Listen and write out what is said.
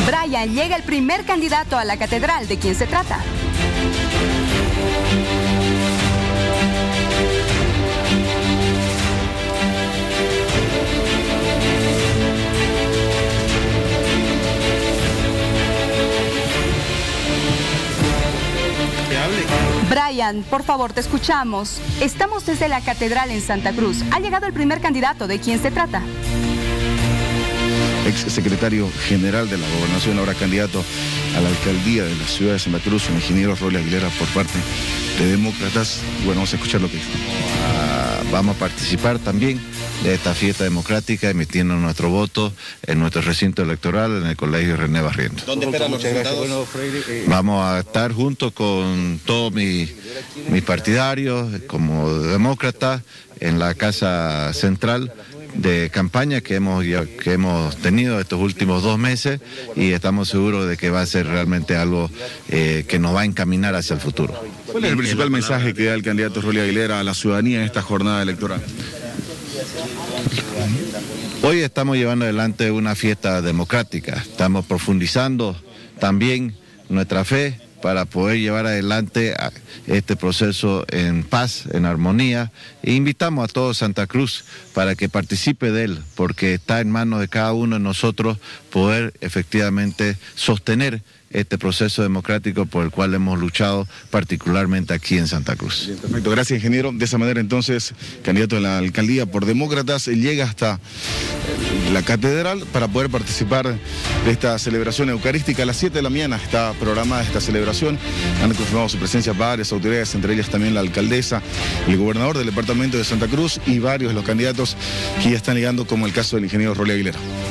Brian, llega el primer candidato a la catedral. ¿De quién se trata? Brian, por favor, te escuchamos. Estamos desde la catedral en Santa Cruz. Ha llegado el primer candidato. ¿De quién se trata? Ex secretario general de la Gobernación, ahora candidato a la alcaldía de la ciudad de Santa Cruz, el ingeniero Rolly Aguilera, por parte de Demócratas. Bueno, vamos a escuchar lo que dice. Vamos a participar también de esta fiesta democrática, emitiendo nuestro voto en nuestro recinto electoral en el Colegio René Barrientos. ¿Dónde esperan los resultados? Vamos a estar junto con todos mis partidarios como demócrata en la Casa Central de campaña que hemos tenido estos últimos 2 meses, y estamos seguros de que va a ser realmente algo que nos va a encaminar hacia el futuro. ¿Cuál es el principal mensaje que da el candidato Rolly Aguilera a la ciudadanía en esta jornada electoral? Hoy estamos llevando adelante una fiesta democrática, estamos profundizando también nuestra fe para poder llevar adelante este proceso en paz, en armonía, e invitamos a todo Santa Cruz para que participe de él, porque está en manos de cada uno de nosotros poder efectivamente sostener este proceso democrático por el cual hemos luchado particularmente aquí en Santa Cruz. Bien, perfecto, gracias, ingeniero. De esa manera entonces, candidato a la alcaldía por Demócratas, llega hasta la catedral para poder participar de esta celebración eucarística. A las 7 de la mañana está programada esta celebración. Han confirmado su presencia varias autoridades, entre ellas también la alcaldesa, el gobernador del departamento de Santa Cruz y varios de los candidatos que ya están llegando, como el caso del ingeniero Rolly Aguilera.